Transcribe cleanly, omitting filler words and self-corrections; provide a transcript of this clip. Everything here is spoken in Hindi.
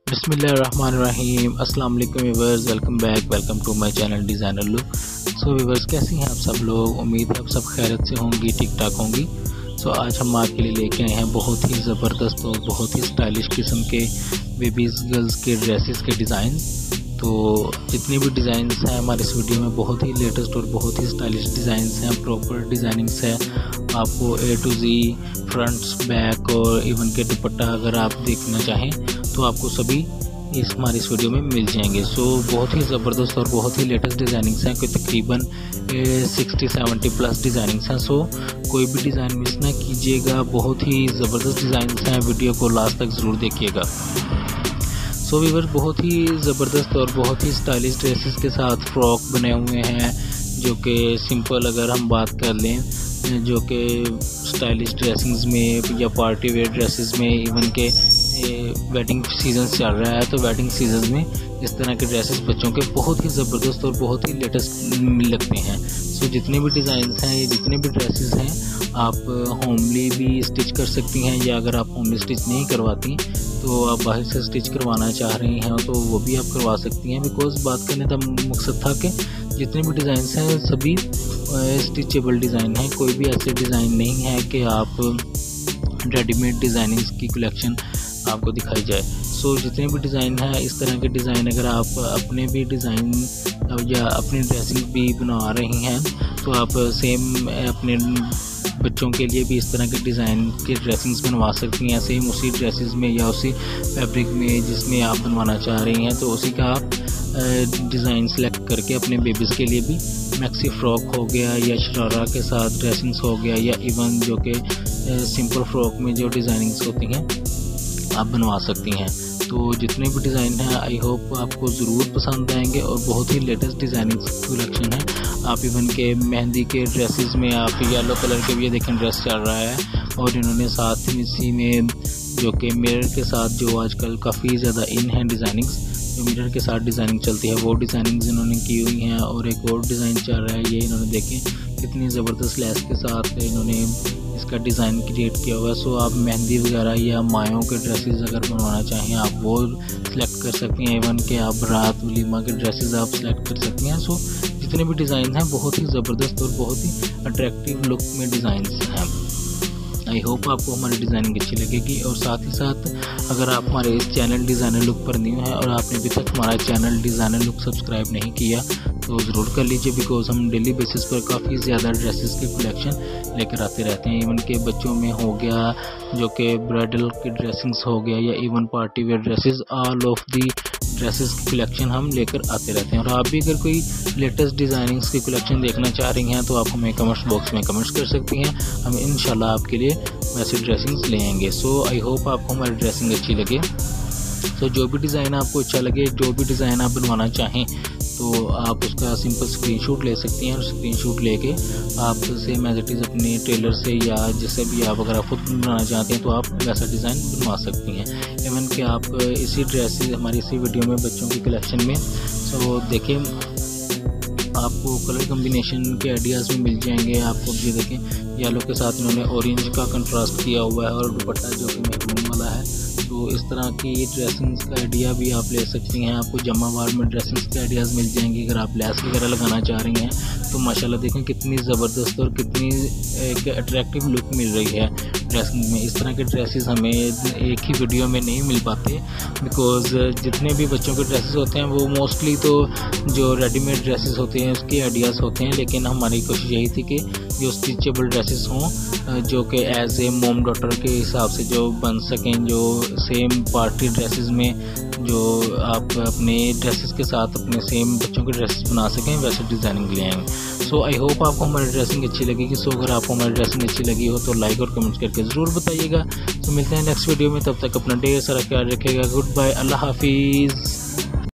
बिस्मिल्लाहिर्रहमानिर्रहीम। अस्सलाम वालेकुम viewers, welcome back, welcome to my channel designer look. So viewers, कैसी हैं आप सब लोग? उम्मीद है आप सब खैरियत से होंगी, ठीक ठाक होंगी। सो आज हम आपके लिए लेके आए हैं बहुत ही ज़बरदस्त और बहुत ही स्टाइलिश किस्म के बेबीज़ गर्ल्स के ड्रेसेस के डिज़ाइन। तो जितने भी डिज़ाइंस हैं हमारे इस वीडियो में बहुत ही लेटेस्ट और बहुत ही स्टाइलिश डिज़ाइंस हैं, प्रॉपर डिज़ाइनिंग्स है। आपको A to Z fronts, back और इवन के दुपट्टा अगर आप देखना चाहें तो आपको सभी हमारी इस वीडियो में मिल जाएंगे। सो बहुत ही ज़बरदस्त और बहुत ही लेटेस्ट डिज़ाइनिंग्स हैं, कोई तकरीबन 60-70 प्लस डिज़ाइनिंग्स हैं। सो कोई भी डिज़ाइन मिस ना कीजिएगा, बहुत ही ज़बरदस्त डिज़ाइंस हैं, वीडियो को लास्ट तक ज़रूर देखिएगा। सो व्यूअर्स, बहुत ही ज़बरदस्त और बहुत ही स्टाइलिश ड्रेसेस के साथ फ्रॉक बने हुए हैं, जो कि सिंपल अगर हम बात कर लें, जो कि स्टाइलिश ड्रेसिंग्स में या पार्टी वेयर ड्रेसेस में, इवन के वेडिंग सीजन चल रहा है तो वेडिंग सीजन में इस तरह के ड्रेसेस बच्चों के बहुत ही ज़बरदस्त और बहुत ही लेटेस्ट लगते हैं। सो जितने भी डिज़ाइंस हैं, ये जितने भी ड्रेसेस हैं, आप होमली भी स्टिच कर सकती हैं, या अगर आप होमली स्टिच नहीं करवाती तो आप बाहर से स्टिच करवाना चाह रही हैं तो वो भी आप करवा सकती हैं। बिकॉज बात करने का मकसद था कि जितने भी डिज़ाइंस हैं सभी स्टिचेबल डिज़ाइन हैं, कोई भी ऐसे डिज़ाइन नहीं है कि आप रेडीमेड डिज़ाइनिंग्स की कलेक्शन आपको दिखाई जाए। सो जितने भी डिज़ाइन हैं, इस तरह के डिज़ाइन अगर आप अपने भी डिज़ाइन या अपनी ड्रेसिंग भी बना रही हैं तो आप सेम अपने बच्चों के लिए भी इस तरह के डिज़ाइन के ड्रेसिंग्स बनवा सकती हैं, सेम उसी ड्रेसेस में या उसी फैब्रिक में जिसमें आप बनवाना चाह रही हैं। तो उसी का आप डिज़ाइन सेलेक्ट करके अपने बेबीज़ के लिए भी मैक्सी फ्रॉक हो गया या शरारा के साथ ड्रेसिंग्स हो गया, या इवन जो कि सिंपल फ्रॉक में जो डिज़ाइनिंग्स होती हैं आप बनवा सकती हैं। तो जितने भी डिज़ाइन हैं आई होप आपको ज़रूर पसंद आएंगे और बहुत ही लेटेस्ट डिज़ाइनिंग कलेक्शन है। आप इवन के मेहंदी के ड्रेसेस में आप येलो कलर के भी ये देखें ड्रेस चल रहा है, और इन्होंने साथ में इसी में जो कि मिरर के साथ जो आजकल काफ़ी ज़्यादा इन है डिज़ाइनिंग्स, जो मिरर के साथ डिज़ाइनिंग चलती है वो डिज़ाइनिंग्स इन्होंने की हुई हैं। और एक और डिज़ाइन चल रहा है, ये इन्होंने देखें कितनी ज़बरदस्त लेस के साथ इन्होंने इसका डिज़ाइन क्रिएट किया हुआ है। सो आप मेहंदी वगैरह या मायों के ड्रेसेस अगर बनवाना चाहें आप वो सिलेक्ट कर सकती हैं, इवन के आप रात वलीमा के ड्रेसेस आप सिलेक्ट कर सकती हैं। सो जितने भी डिज़ाइन हैं बहुत ही ज़बरदस्त और बहुत ही अट्रैक्टिव लुक में डिज़ाइंस हैं। आई होप आपको हमारी डिज़ाइनिंग अच्छी लगेगी। और साथ ही साथ अगर आप हमारे इस चैनल डिज़ाइनर लुक पर न्यू हैं और आपने अभी तक हमारा चैनल डिज़ाइनर लुक सब्सक्राइब नहीं किया तो ज़रूर कर लीजिए, बिकॉज हम डेली बेसिस पर काफ़ी ज़्यादा ड्रेसेस के कलेक्शन लेकर आते रहते हैं। इवन के बच्चों में हो गया, जो कि ब्राइडल की ड्रेसिंग्स हो गया, या even party wear dresses, all of the dresses की कलेक्शन हम लेकर आते रहते हैं। और आप भी अगर कोई लेटेस्ट डिज़ाइनिंग्स की कलेक्शन देखना चाह रही हैं तो आप हमें कमेंट्स बॉक्स में कमेंट्स कर सकती हैं, हम इंशाल्लाह आपके लिए वैसे ड्रेसिंग्स ले आएंगे। सो आई होप आपको हमारी ड्रेसिंग अच्छी लगे। तो जो भी डिज़ाइन आपको अच्छा लगे, जो भी डिज़ाइन आप बनवाना चाहें तो आप उसका सिंपल स्क्रीनशॉट ले सकती हैं, और स्क्रीनशॉट लेके आप सेम एज इट इज़ अपने टेलर से या जिससे भी आप अगर आप खुद बनाना चाहते हैं तो आप वैसा डिज़ाइन बनवा सकती हैं। इवन कि आप इसी ड्रेस हमारी इसी वीडियो में बच्चों की कलेक्शन में सो देखें आपको कलर कम्बिनेशन के आइडियाज़ भी मिल जाएंगे। आपको ये देखें येलो के साथ इन्होंने ऑरेंज का कंट्रास्ट किया हुआ है और दुपट्टा जो कि मैरून वाला है। तो इस तरह की ड्रेसिंग्स का आइडिया भी आप ले सकती हैं। आपको जमावार में ड्रेसिंग्स के आइडियाज़ मिल जाएंगे। अगर आप लेस वगैरह लगाना चाह रही हैं तो माशाल्लाह देखें कितनी ज़बरदस्त और कितनी एक अट्रैक्टिव लुक मिल रही है ड्रेसिंग में। इस तरह के ड्रेसेस हमें एक ही वीडियो में नहीं मिल पाते, बिकॉज जितने भी बच्चों के ड्रेसेस होते हैं वो मोस्टली तो जो रेडीमेड ड्रेसेस होते हैं उसके आइडियाज़ होते हैं, लेकिन हमारी कोशिश यही थी कि जो स्टिचेबल ड्रेसेस हों, जो कि एज ए मोम डॉटर के हिसाब से जो बन सकें, जो सेम पार्टी ड्रेसेस में जो आप अपने ड्रेसेस के साथ अपने सेम बच्चों के ड्रेसेस बना सकें वैसे डिज़ाइनिंग ले आएंगे। सो आई होप आपको हमारी ड्रेसिंग अच्छी लगेगी। सो अगर आपको हमारी ड्रेसिंग अच्छी लगी हो तो लाइक और कमेंट्स करके ज़रूर बताइएगा। तो मिलते हैं नेक्स्ट वीडियो में, तब तक अपना ढेर सारा ख्याल रखिएगा। गुड बाय, अल्लाह हाफिज़।